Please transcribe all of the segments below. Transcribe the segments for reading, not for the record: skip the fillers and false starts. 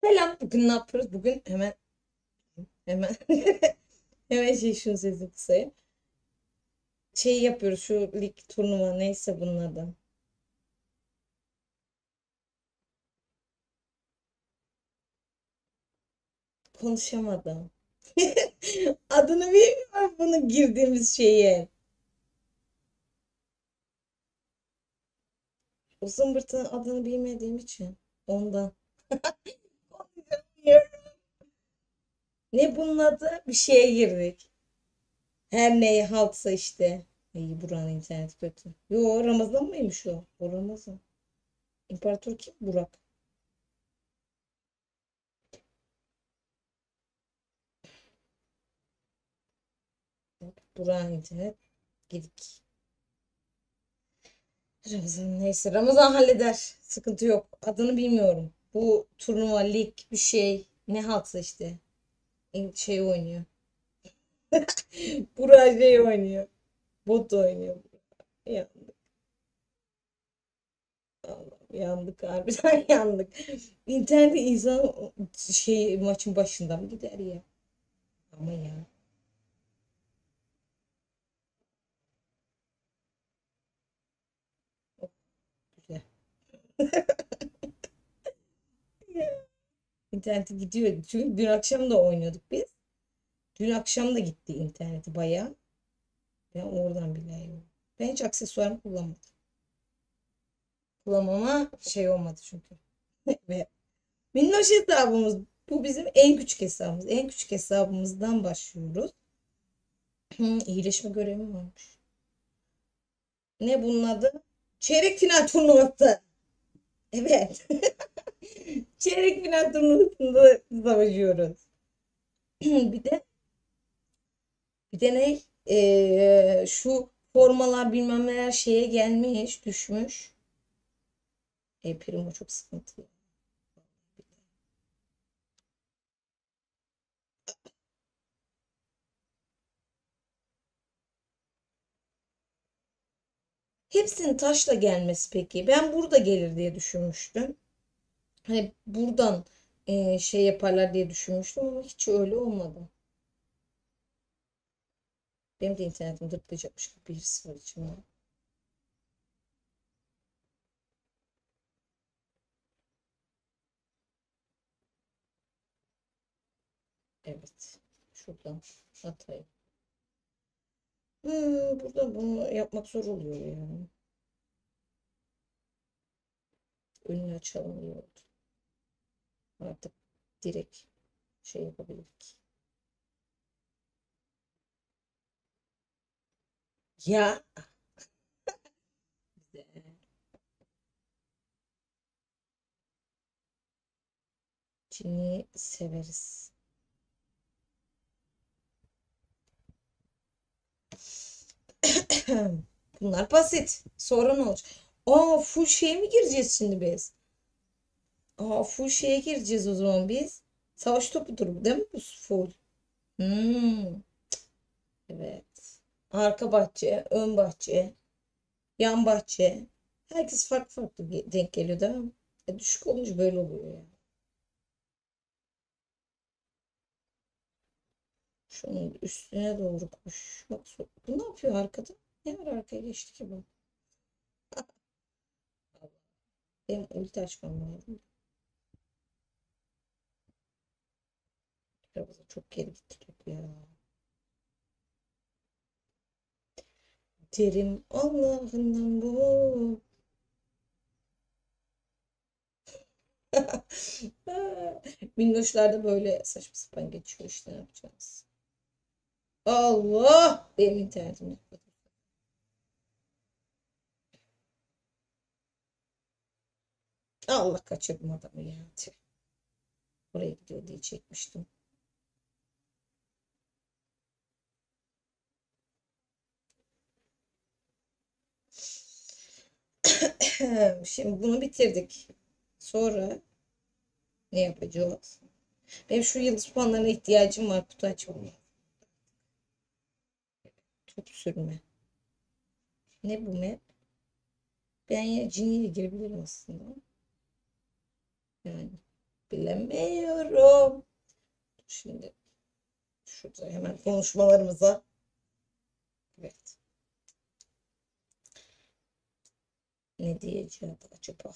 Selam. Bugün ne yapıyoruz? Bugün hemen hemen şunu sesi kısayım. Şey yapıyoruz şu lig turnuva neyse bunun adı. Konuşamadım. Adını bilmiyorum bunu girdiğimiz şeyi. O zımbırtının adını bilmediğim için. Ondan. Ne bunun adı? Bir şeye girdik. Her neyi haltsa işte. İyi buranın interneti kötü. Yo Ramazan mıymış o? O Ramazan. İmparator kim? Burak. Burak'ın internet. Gidik. Ramazan neyse. Ramazan halleder. Sıkıntı yok. Adını bilmiyorum. Bu turnuva, lig bir şey. Ne haltsa işte. Şey oynuyor. Burak şey oynuyor. Bot oynuyor. Yandık. Allah'ım yandık harbiden yandık. İnternette insan şey maçın başında mı gider ya? Ama ya. Oh, güzel. İnterneti gidiyor. Çünkü dün akşam da oynuyorduk biz. Dün akşam da gitti interneti bayağı. Ben oradan biliyorum. Ben hiç aksesuarımı kullanmadım. Kullanmama şey olmadı çünkü. Ve minnoş hesabımız bu bizim en küçük hesabımız. En küçük hesabımızdan başlıyoruz. İyileşme görevi varmış. Ne bunun adı? Çeyrek final turnuvası. Evet. Çeyrek final turnuvasında savaşıyoruz. Bir de ne? Şu formalar bilmem neler şeye gelmiş, düşmüş. Primo çok sıkıntı. Hepsinin taşla gelmesi peki. Ben burada gelir diye düşünmüştüm. Hani buradan şey yaparlar diye düşünmüştüm ama hiç öyle olmadı. Benim de internetim dırtlayacakmış gibi bir his var içimde. Evet. Şuradan atayım. Burada bunu yapmak zor oluyor ya. Önünü açalım iyi oldu. Artık direkt şey yapabilirdik. Ya. Çin'i severiz. Bunlar basit. Sonra ne olacak? Aa full şeye mi gireceğiz şimdi biz? Aa full şeye gireceğiz o zaman biz. Savaş topudur bu değil mi bu full? Hmm, evet. Arka bahçe, ön bahçe, yan bahçe. Herkes farklı farklı denk geliyor değil mi? Düşük olunca böyle oluyor ya. Şunun üstüne doğru koş. Bak bu ne yapıyor arkada? Ne var arkaya geçti ki bu? Benim ulti açmam lazım. Biraz da çok geri gittik ya. Terim Allah'ından bu. Minnoşlar da böyle saçma sapan geçiyor işte ne yapacağız. Allah! Benim internetim. Allah kaçırdım adamı ya. Tüh. Oraya gidiyor diye çekmiştim. Şimdi bunu bitirdik. Sonra ne yapacağız? Benim şu yıldız puanlarına ihtiyacım var kutu açmaya. Top sürme. Ne bu map? Ben ya ciniyle girebilirim aslında. Yani bilemiyorum. Şimdi şurada hemen konuşmalarımıza. Evet. Ne diyeceğim acaba?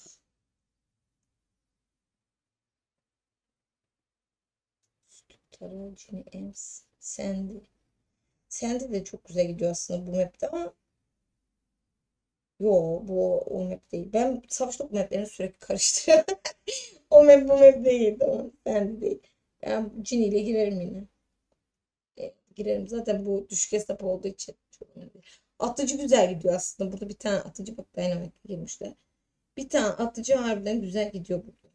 Tarocini Ems. Sandy. Sandy de çok güzel gidiyor aslında bu map'te ama yo, bu o map değil. Ben savaş top maplerini sürekli karıştırıyorum. O map bu map değil, tamam. Sandy değil. Ben Ginny ile girerim yine. Girerim zaten, bu düşük hesap olduğu için çok önemli değil. Atıcı güzel gidiyor aslında. Burada bir tane atıcı, bak Dynamite girmişler. Bir tane atıcı harbiden güzel gidiyor burada.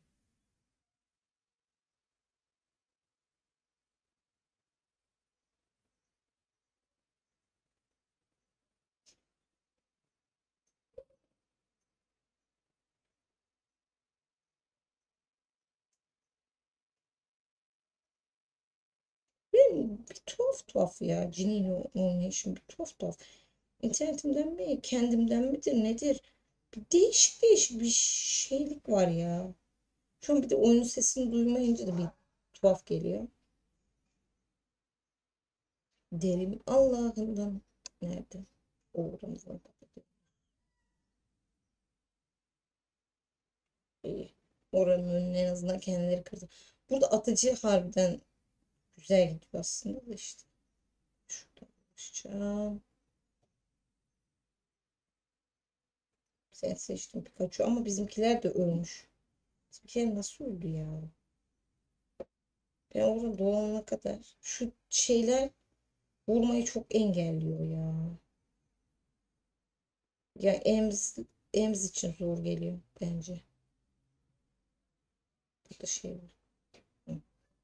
Benim bir tuhaf tuhaf ya. Ginny ile oynayışım bir tuhaf tuhaf. İnternetimden mi, kendimden midir, nedir? Bir değişik değişik bir şeylik var ya. Şu an bir de oyunun sesini duymayınca da bir tuhaf geliyor. Derim Allah'ından. Nerede? Uğramızdan kapatıyor. İyi. Oranın önüne en azından kendileri kırdı. Burada atıcı harbiden güzel gidiyor aslında da işte. Şuradan başlayacağım. Sen seçtin Pikachu ama bizimkiler de ölmüş. Bizimkiler nasıl öldü ya? Ben orada dolana kadar şu şeyler vurmayı çok engelliyor ya. Ya Ems için zor geliyor bence. Burada şey var. Hı.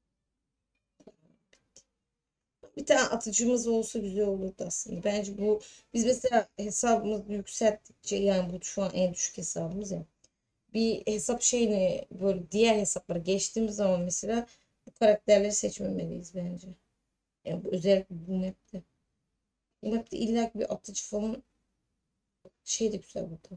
Bir tane atıcımız olsa güzel olurdu aslında. Bence bu, biz mesela hesabımızı yükselttikçe, yani bu şu an en düşük hesabımız ya. Bir hesap şeyini böyle diğer hesaplara geçtiğimiz zaman mesela bu karakterleri seçmemeliyiz bence. Yani özellikle bu map'te. Bu map'te illa ki bir atıcı falan şey de güzel burada.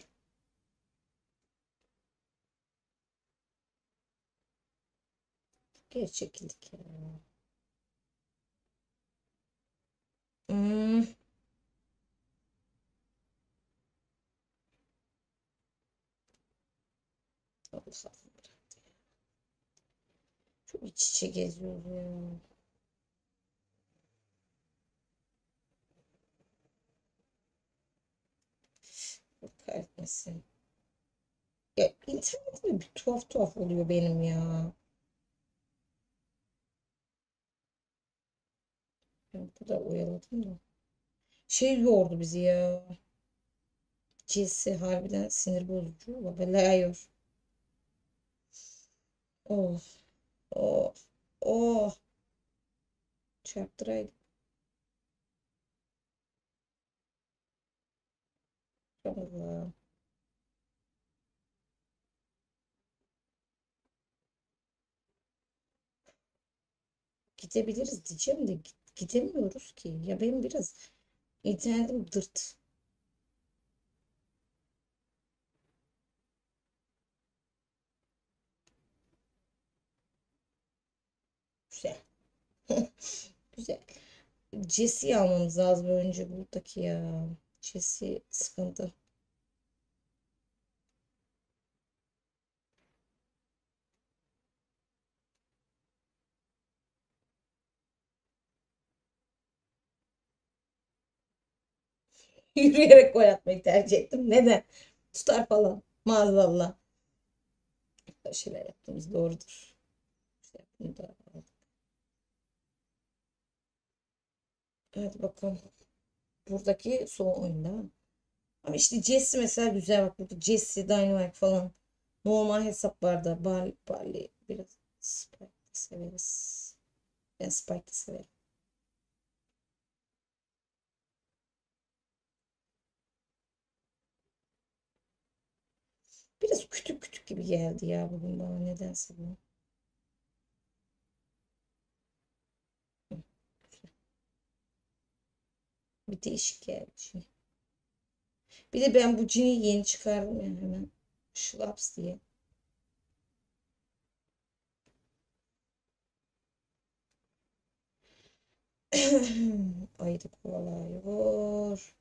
Geri çekildik ya. Hmm. Allah Allah. Çok iç içe geziyoruz ya. Kahretmesin. Ya internetim bir tuhaf tuhaf oluyor benim ya. Ben bu kadar oyaladım da. Şey yordu bizi ya. Jesse harbiden sinir bozucu. Babaylar. Oh, oh, oh. Çarptıraydım. Allah. Gidebiliriz diyeceğim de gidemiyoruz ki. Ya benim biraz internetim dırt. Güzel. Güzel. Jesse'yi almamız lazım önce buradaki ya. Jesse sıkıntı. Yürüyerek gol atmayı tercih ettim. Neden? Tutar falan. Maazallah. Böyle şeyler yaptığımız doğrudur. İşte bunu da aldık. Hadi bakalım. Buradaki son oyunda. Ama işte Jesse mesela güzel. Bak burada Jesse, Dynamite falan. Normal hesaplarda. Barley biraz Spike severiz. Ben Spike'ı severim. Biraz küçük küçük gibi geldi ya bugün bana nedense bu. Bir değişik geldi şimdi. Bir de ben bu cini yeni çıkardım ya hemen. Şlaps diye. Ayı da kovalıyor.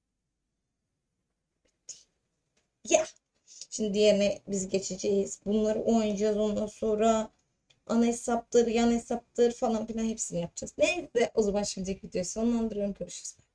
Ya. Şimdi diğerine biz geçeceğiz. Bunları oynayacağız ondan sonra. Ana hesaptır, yan hesaptır falan filan hepsini yapacağız. Neyse o zaman şimdilik videoyu sonlandırıyorum. Görüşürüz.